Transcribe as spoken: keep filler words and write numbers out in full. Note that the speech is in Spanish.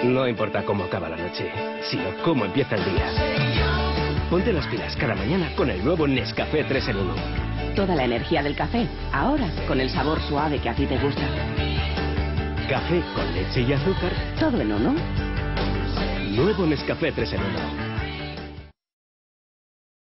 No importa cómo acaba la noche, sino cómo empieza el día. Ponte las pilas cada mañana con el nuevo Nescafé tres en uno. Toda la energía del café, ahora con el sabor suave que a ti te gusta. Café con leche y azúcar. Todo en uno. Nuevo Nescafé tres en uno.